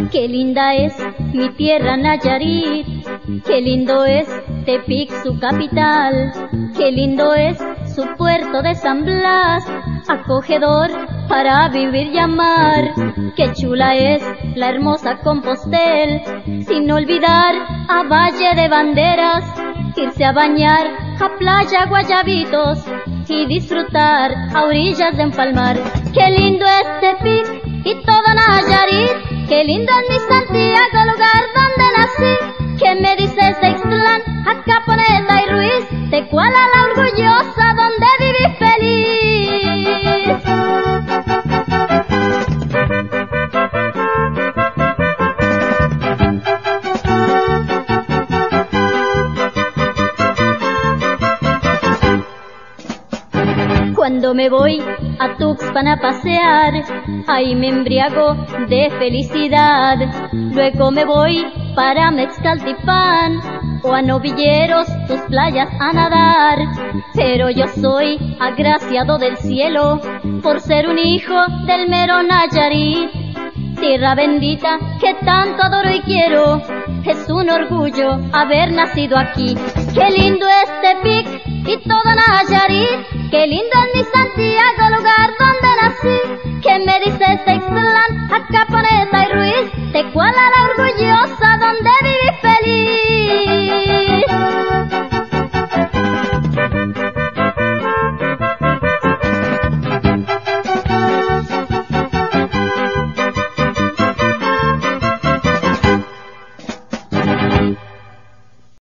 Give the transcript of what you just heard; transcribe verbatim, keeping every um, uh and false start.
Qué linda es mi tierra Nayarit, qué lindo es Tepic su capital, qué lindo es su puerto de San Blas, acogedor para vivir y amar. Qué chula es la hermosa Compostel, sin olvidar a Valle de Banderas, irse a bañar a Playa Guayabitos y disfrutar a orillas de Empalmar. Qué lindo es Tepic y todo Nayarit, qué lindo es mi Santiago, lugar donde nací. ¿Qué me dices de Ixtlán, Acaponeta y Ruiz, de Cuala la orgullosa donde viví feliz? Cuando me voy a Tuxpan a pasear, ahí me embriago de felicidad. Luego me voy para Mexcaltipan o a Novilleros, sus playas a nadar. Pero yo soy agraciado del cielo por ser un hijo del mero Nayarit, tierra bendita que tanto adoro y quiero. Es un orgullo haber nacido aquí. Qué lindo es Tepic y todo Nayarit, qué lindo es mi Santiago, lugar donde nací. ¿Qué me dices de Ixtlán, Acaponeta y Ruiz, de Cuala la orgullosa donde